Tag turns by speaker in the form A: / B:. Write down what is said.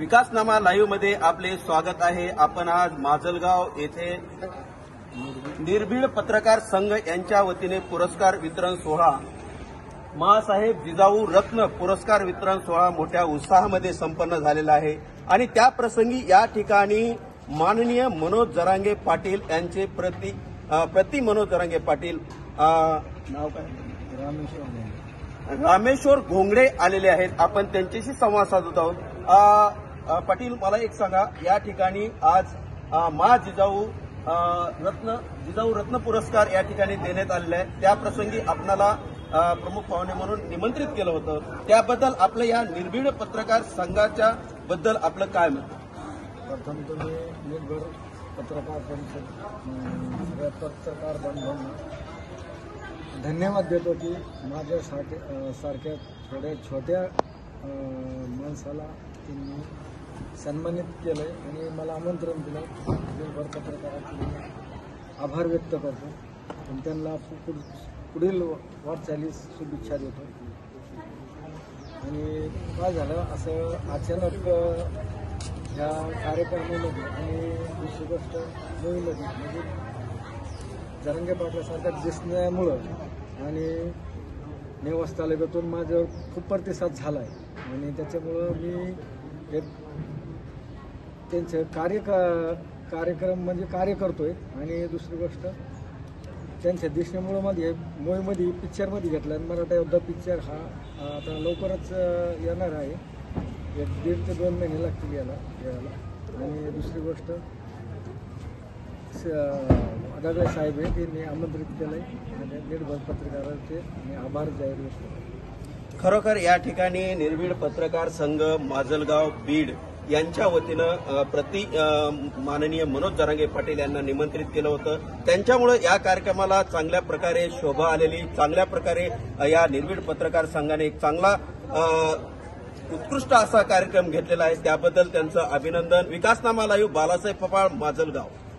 A: विकासनामा live मध्ये आपले स्वागत आहे। आपण आज माजलगाव येथे निर्भीड पत्रकार संघ यांच्या वतीने पुरस्कार वितरण सोहळा माँसाहेब जिजाऊ रत्न पुरस्कार वितरण सोहळा मोठ्या उत्साहामध्ये संपन्न झालेला आहे आणि त्या प्रसंगी या ठिकाणी माननीय मनोज जरांगे पाटील यांचे प्रति मनोज जरांगे पाटील नाव काय रामेश्वर घोंगडे आलेले आहेत। आपण त्यांच्याशी संवाद साधत आहोत। पाटील, मला एक सांगा, या ठिकाणी आज मा जिजाऊ रत्न पुरस्कार या ठिकाणी देण्यात आलेला आहे। त्या प्रसंगी आपल्याला प्रमुख पाहुणे म्हणून निमंत्रित केलं होतं, त्याबद्दल आपलं या निर्भीड पत्रकार संघाच्या बद्दल आपलं काय मत?
B: प्रथम तुम्ही निर्भीड पत्रकार परिषद पत्रकार बंधूंना धन्यवाद देतो की माझ्यासारख्या थोड्या छोट्या माणसाला त्यांनी सन्मानित केलं आणि मला आमंत्रण दिलं। निर्भीड पत्रकाराचे आभार व्यक्त करतो आणि त्यांना पुढील वाटचालीस शुभेच्छा देतो। आणि काय झालं, असं अचानक ह्या कार्यक्रमामध्ये आणि दुसरी गोष्ट नवीनमध्ये म्हणजे जरांगे पाटलासारखा दिसण्यामुळं आणि नेवास तालुक्यातून माझ्यावर खूप प्रतिसाद झाला आहे आणि त्याच्यामुळं मी एक त्यांचं कार्यक्रम म्हणजे कार्य करतोय। आणि दुसरी गोष्ट त्यांच्या दिसण्यामुळं मध्ये मूवीमध्ये पिक्चरमध्ये घेतला आणि मराठा योद्धा पिक्चर हा आता लवकरच येणार आहे, 1.5 ते 2 महिने लागतील यायला। आणि दुसरी गोष्ट दादा साहेब आहे, त्यांनी आमंत्रित केलं आहे आणि निर्भीड पत्रकारांचे मी आभार जाहीर करतो।
A: खरोखर या ठिकाणी निर्भीड पत्रकार संघ माजलगाव बीड यांच्या वतीनं माननीय मनोज जरांगे पाटील यांना निमंत्रित केलं होतं। त्यांच्यामुळे या कार्यक्रमाला चांगल्या प्रकारे शोभा आलेली, चांगल्या प्रकारे या निर्भीड पत्रकार संघाने एक चांगला उत्कृष्ट असा कार्यक्रम घेतलेला आहे, त्याबद्दल त्यांचं अभिनंदन। विकासनामा लाईव्ह, बालासाहेब पपाळ, माजलगाव।